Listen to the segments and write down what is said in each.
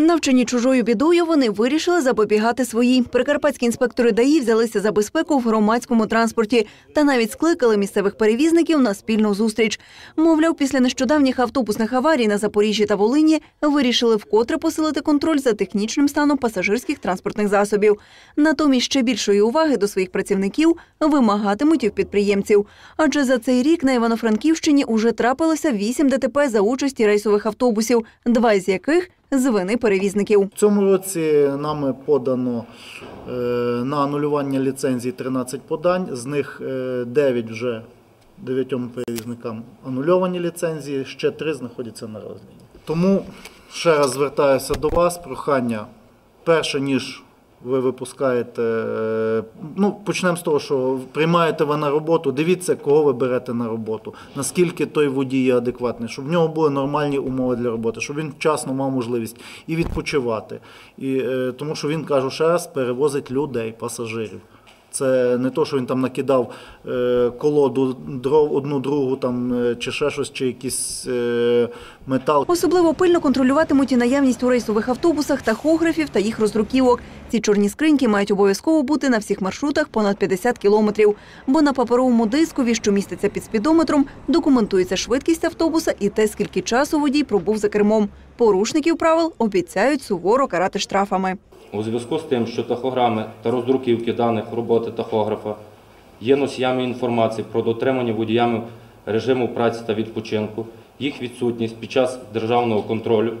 Навчені чужою бідою, вони вирішили запобігати своїй. Прикарпатські інспектори ДАІ взялися за безпеку в громадському транспорті та навіть скликали місцевих перевізників на спільну зустріч. Мовляв, після нещодавніх автобусних аварій на Запоріжжі та Волині вирішили вкотре посилити контроль за технічним станом пасажирських транспортних засобів. Натомість ще більшої уваги до своїх працівників вимагатимуть і в підприємців. Адже за цей рік на Івано-Франківщині уже трапилося 8 ДТП за участі рейсових автобусів, 2 з яких – з вини перевізників. В цьому році нами подано на анулювання ліцензій 13 подань, з них 9 вже 9 перевізникам анульовані ліцензії, ще 3 знаходяться на розгляді. Тому ще раз звертаюся до вас, прохання, перше, ніж ви випускаєте, почнемо з того, що приймаєте ви на роботу, дивіться, кого ви берете на роботу, наскільки той водій є адекватний, щоб в нього були нормальні умови для роботи, щоб він вчасно мав можливість і відпочивати. Тому що він, кажу ще раз, перевозить людей, пасажирів. Це не то, що він там накидав колоду дров, одну другу там, чи ще щось, чи якийсь метал. Особливо пильно контролюватимуть і наявність у рейсових автобусах тахографів та їх роздруківок. Ці чорні скриньки мають обов'язково бути на всіх маршрутах понад 50 кілометрів. Бо на паперовому дискові, що міститься під спідометром, документується швидкість автобуса і те, скільки часу водій пробув за кермом. Порушників правил обіцяють суворо карати штрафами. У зв'язку з тим, що тахограми та роздруківки даних роботи тахографа є носіями інформації про дотримання водіями режиму праці та відпочинку, їх відсутність під час державного контролю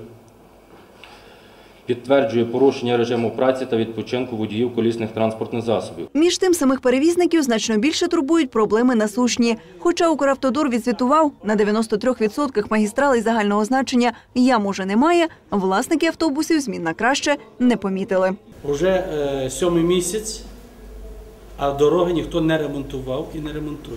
підтверджує порушення режиму праці та відпочинку водіїв колісних транспортних засобів. Між тим, самих перевізників значно більше турбують проблеми насущні. Хоча Укравтодор відзвітував, на 93% магістралей загального значення ям уже немає, власники автобусів змін на краще не помітили. Уже 7-й місяць, а дороги ніхто не ремонтував і не ремонтує.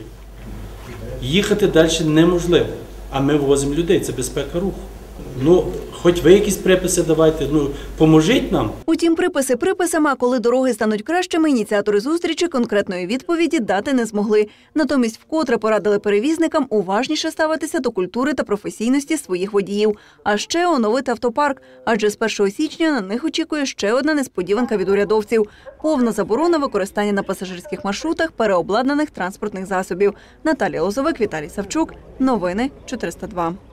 Їхати далі неможливо, а ми возимо людей, це безпека руху. Хоч ви якісь приписи давайте, поможіть нам. Утім, приписи приписами, а коли дороги стануть кращими, ініціатори зустрічі конкретної відповіді дати не змогли. Натомість вкотре порадили перевізникам уважніше ставитися до культури та професійності своїх водіїв. А ще оновити автопарк, адже з 1 січня на них очікує ще одна несподіванка від урядовців – повна заборона використання на пасажирських маршрутах переобладнаних транспортних засобів. Наталія Лозовик, Віталій Савчук. Новини 402.